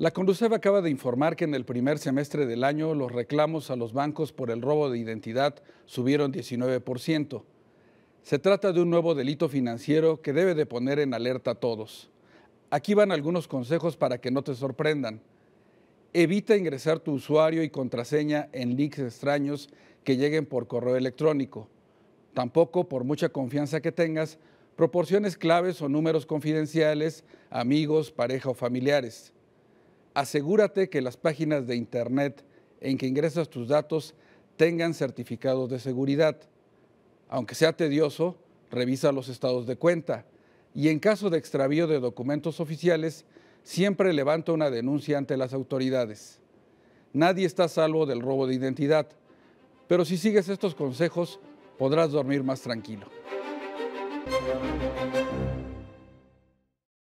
La Conducef acaba de informar que en el primer semestre del año los reclamos a los bancos por el robo de identidad subieron 19%. Se trata de un nuevo delito financiero que debe de poner en alerta a todos. Aquí van algunos consejos para que no te sorprendan. Evita ingresar tu usuario y contraseña en links extraños que lleguen por correo electrónico. Tampoco, por mucha confianza que tengas, proporciones claves o números confidenciales a amigos, pareja o familiares. Asegúrate que las páginas de Internet en que ingresas tus datos tengan certificados de seguridad. Aunque sea tedioso, revisa los estados de cuenta y en caso de extravío de documentos oficiales, siempre levanta una denuncia ante las autoridades. Nadie está a salvo del robo de identidad, pero si sigues estos consejos, podrás dormir más tranquilo.